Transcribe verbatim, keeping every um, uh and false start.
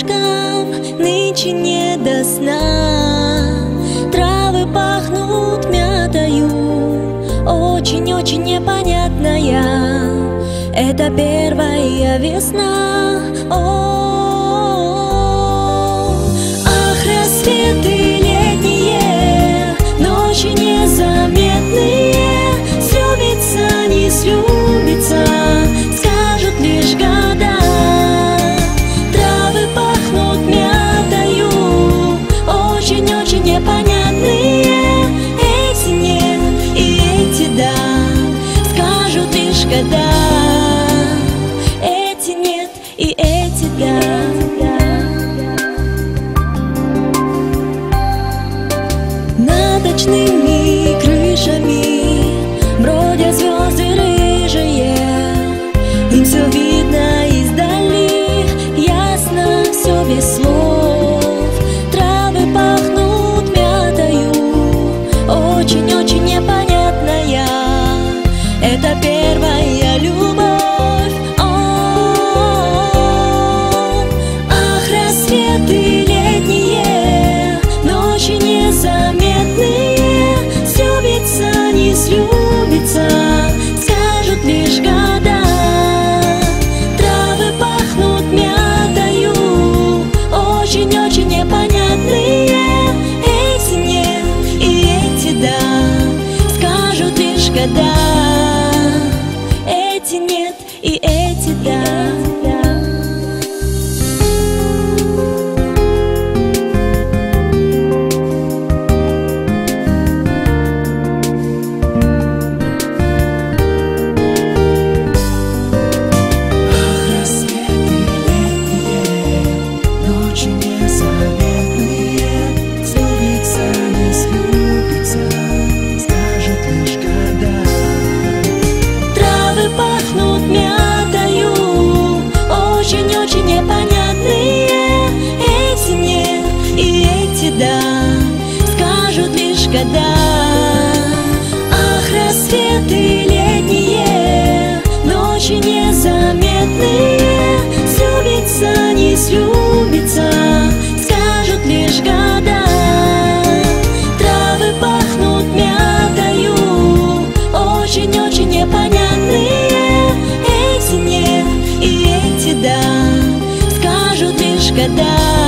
птичкам нынче не до сна. Травы пахнут мятою, очень-очень непонятная. Это первая весна. О, ах, рассветы летние, ночи незаметные, слюбится, не слюбится, скажут лишь года. Травы пахнут мятою, очень-очень непонятные. Эти нет и эти да, скажут лишь года. Эти нет и эти да. Над ночными крышами бродят звезды рыжие, им все видно издали, ясно все без слов. Травы пахнут мятою, очень-очень непонятная. Это первая любовь. О, ах, рассветы летние, ночи незаметные, слюбится, не слюбится, скажут лишь года. Травы пахнут мятою, очень-очень непонятные. Эти нет и эти да, скажут лишь года. Эти нет и эти да. Пахнут мятою, очень-очень непонятные. Эти нет и эти да, скажут лишь года. Ах, рассветы летние, ночи незаметные, слюбится, не слюбится, скажут лишь года. Травы пахнут мятою, очень-очень непонятные. Эти нет и эти да, скажут лишь года.